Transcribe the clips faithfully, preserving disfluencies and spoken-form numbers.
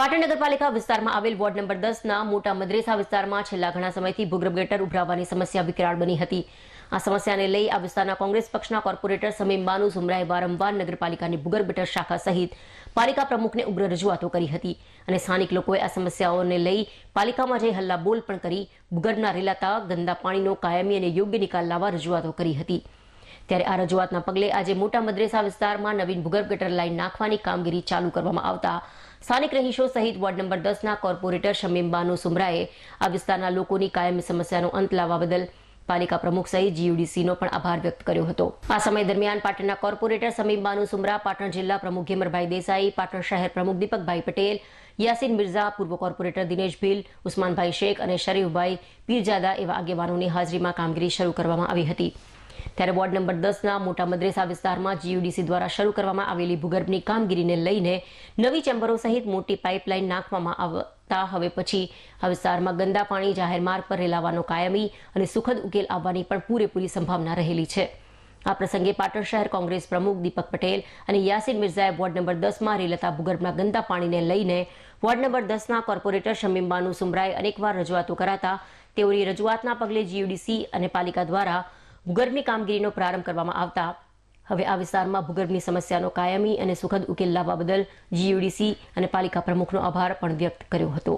પાટણ નગરપાલિકા વિસ્તારમાં આવેલ વોર્ડ નંબર દસ ના મોટા મદ્રેસા વિસ્તારમાં છેલ્લા ઘણા સમયથી ભૂગર્ભ ગટર ઉભરાવાની સમસ્યા વિકરાળ બની હતી। આ સમસ્યાને લઈ આ વિસ્તારના કોંગ્રેસ પક્ષના કોર્પોરેટર સમીમ બાનુ સુમરાએ વારંવાર નગરપાલિકાની ભૂગર્ભ ગટર શાખા સહિત પાલિકા પ્રમુખને ઉગ્ર રજૂઆતો કરી હતી અને સ્થાનિક લોકોએ આ સમસ્યાઓને લઈ પાલિકામાં જઈ હલ્લાબોલ પણ કરી ભૂગર્ભના રેલાતા ગંદા પાણીનો કાયમી અને યોગ્ય નિકાલ લાવવા રજૂઆતો કરી હતી। ત્યારે આ રજૂઆતના પગલે આજે મોટા મદ્રેસા વિસ્તારમાં નવીન ભૂગર્ભ ગટર લાઈન નાખવાની કામગીરી ચાલુ કરવામાં આવતા સ્થાનિક રહીશો સહિત વોર્ડ નંબર દસ ના કોર્પોરેટર સમીમ બાનુ સુમરાએ આ વિસ્તારના લોકોની કાયમી સમસ્યાનો અંત લાવવા બદલ પાલિકા પ્રમુખ સહિત જીયુડીસીનો પણ આભાર વ્યક્ત કર્યો હતો। આ સમય દરમિયાન પાટણના કોર્પોરેટર સમીમ બાનુ સુમરા, પાટણ જિલ્લા પ્રમુખ ઘેમરભાઈ દેસાઈ, પાટણ શહેર પ્રમુખ દીપકભાઈ પટેલ, યાસીન મિર્ઝા, પૂર્વ કોર્પોરેટર દિનેશ ભીલ, ઉસ્માનભાઈ શેખ અને શરીફભાઈ પીરજાદા એવા આગેવાનોની હાજરીમાં કામગીરી શરૂ કરવામાં આવી હતી। ત્યારે વોર્ડ નંબર દસ ના મોટા મદ્રેસા વિસ્તારમાં જીયુડીસી દ્વારા શરૂ કરવામાં આવેલી ભૂગર્ભની કામગીરીને લઈને નવી ચેમ્બરો સહિત મોટી પાઇપલાઇન નાખવામાં આવતા હવે પછી આ વિસ્તારમાં ગંદા પાણી જાહેર માર્ગ પર રેલાવાનો કાયમી અને સુખદ ઉકેલ આવવાની પણ પૂરેપૂરી સંભાવના રહેલી છે। આ પ્રસંગે પાટણ શહેર કોંગ્રેસ પ્રમુખ દીપક પટેલ અને યાસીન મિર્ઝાએ વોર્ડ નંબર દસ માં રેલાતા ભૂગર્ભના ગંદા પાણીને લઈને વોર્ડ નંબર દસ ના કોર્પોરેટર સમીમ બાનુ સુમરાએ અનેકવાર રજૂઆતો કરાતા તેઓની રજૂઆતના પગલે જીયુડીસી અને પાલિકા દ્વારા ભૂગર્ભની કામગીરીનો પ્રારંભ કરવામાં આવતા હવે આ વિસ્તારમાં ભૂગર્ભની સમસ્યાનો કાયમી અને સુખદ ઉકેલ લાવવા બદલ જીયુડીસી અને પાલિકા પ્રમુખનો આભાર પણ વ્યક્ત કર્યો હતો।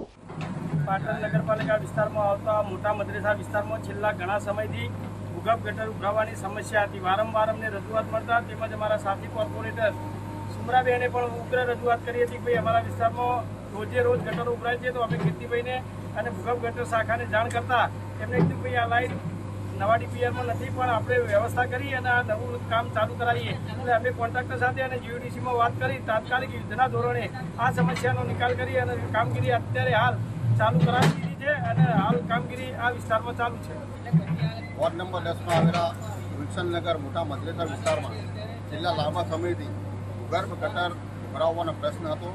પાટણ નગરપાલિકા વિસ્તારમાં આવતા મોટા મદ્રેસા વિસ્તારમાં છેલ્લા ઘણા સમયથી ભૂગર્ભ ગટર ઉભરાવાની સમસ્યા હતી। વારંવાર અમને રજૂઆત મળતા તેમજ અમારા સાથી કોર્પોરેટર સુમરાબેને પણ ઉગ્ર રજૂઆત કરી હતી કે ભાઈ અમારા વિસ્તારમાં રોજે રોજ ગટરો ઉભરાય છે, તો અમે કીર્તિભાઈને અને ભૂગર્ભ ગટર શાખાને જાણ કરતા એમને કીધું ભાઈ આ લાઈન નવા ડીપીઆરમાં નથી, પણ આપણે વ્યવસ્થા કરી અને આ નવું કામ ચાલુ કરાવીએ। એટલે અમે કોન્ટ્રાક્ટર સાથે અને જીયુડીસીમાં વાત કરી તાત્કાલિક યુદ્ધના ધોરણે આ સમસ્યાનો નિકાલ કરી અને કામગીરી અત્યારે હાલ ચાલુ કરાવી દીધી છે અને હાલ કામગીરી આ વિસ્તારમાં ચાલુ છે। વોર્ડ નંબર દસમાં આવેલા ગુલશનનગર મોટા મદ્રેસા વિસ્તારમાં છેલ્લા લાંબા સમયથી ભૂગર્ભ ગટર ભરાવવાનો પ્રશ્ન હતો।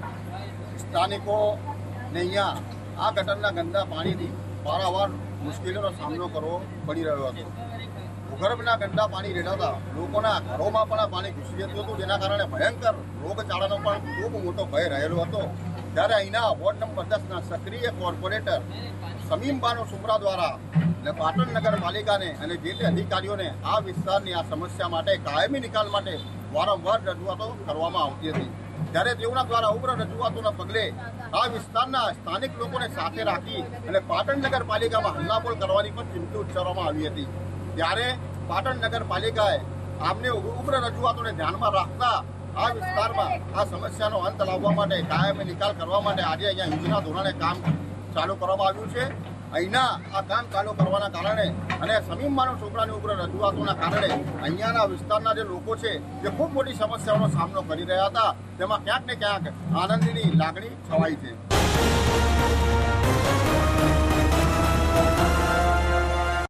સ્થાનિકોને અહીંયા આ ગટરના ગંદા પાણીથી વારંવાર મુશ્કેલીનો સામનો કરવો પડી રહ્યો હતો। ભૂગર્ભના ગંદા પાણી રેડાતા લોકોના ઘરોમાં પણ આ પાણી ઘૂસી જતું હતું, જેના કારણે ભયંકર રોગચાળાનો પણ ખૂબ મોટો ભય રહેલો હતો। ત્યારે અહીંના વોર્ડ નંબર દસના સક્રિય કોર્પોરેટર સમીમ બાનુ સુમરા દ્વારા અને પાટણ નગરપાલિકાને અને જે તે અધિકારીઓને આ વિસ્તારની આ સમસ્યા માટે કાયમી નિકાલ માટે વારંવાર રજૂઆતો કરવામાં આવતી હતી। ત્યારે તેઓના દ્વારા ઉગ્ર રજૂઆતોના પગલે આ વિસ્તારના સ્થાનિક લોકોને સાથે રાખી અને પાટણ નગરપાલિકામાં હલ્લાબોલ કરવાની પણ ચીમકી ઉચ્ચારવામાં આવી હતી। ત્યારે પાટણ નગરપાલિકાએ આમને ઉગ્ર રજૂઆતોને ધ્યાનમાં રાખતા આ વિસ્તારમાં આ સમસ્યાનો અંત લાવવા માટે કાયમી નિકાલ કરવા માટે આજે અહીંયા યુદ્ધના ધોરણે કામ ચાલુ કરવામાં આવ્યું છે। અહીંના આ કામ ચાલુ કરવાના કારણે અને સમીમ બાનુ સુમરાની ઉગ્ર રજૂઆતોના કારણે અહીંયાના વિસ્તારના જે લોકો છે જે ખૂબ મોટી સમસ્યાઓનો સામનો કરી રહ્યા હતા, તેમાં ક્યાંક ને ક્યાંક આનંદની લાગણી છવાઈ છે।